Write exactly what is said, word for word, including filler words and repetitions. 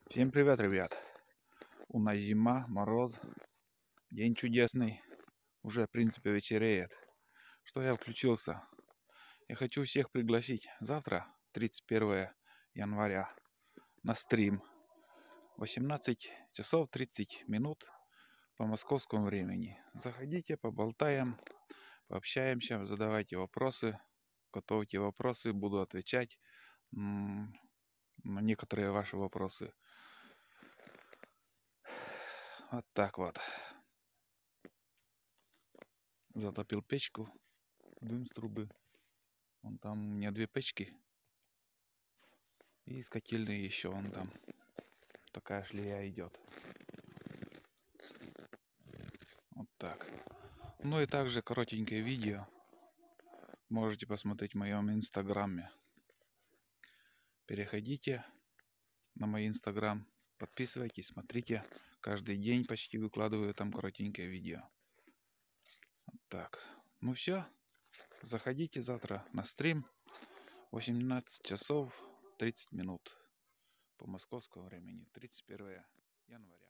Всем привет, ребят! У нас зима, мороз, день чудесный, уже в принципе вечереет. Что я включился? Я хочу всех пригласить завтра, тридцать первое января, на стрим. восемнадцать часов тридцать минут по московскому времени. Заходите, поболтаем, пообщаемся, задавайте вопросы, готовьте вопросы, буду отвечать на некоторые ваши вопросы. Вот так вот. Затопил печку, дым с трубы. Вон там у меня две печки. И с котельной еще вон там. Такая шлея идет. Вот так. Ну и также коротенькое видео. Можете посмотреть в моем инстаграме. Переходите на мой инстаграм. Подписывайтесь, смотрите. Каждый день почти выкладываю там коротенькое видео. Вот так. Ну все. Заходите завтра на стрим. восемнадцать часов тридцать минут по московскому времени. тридцать первое января.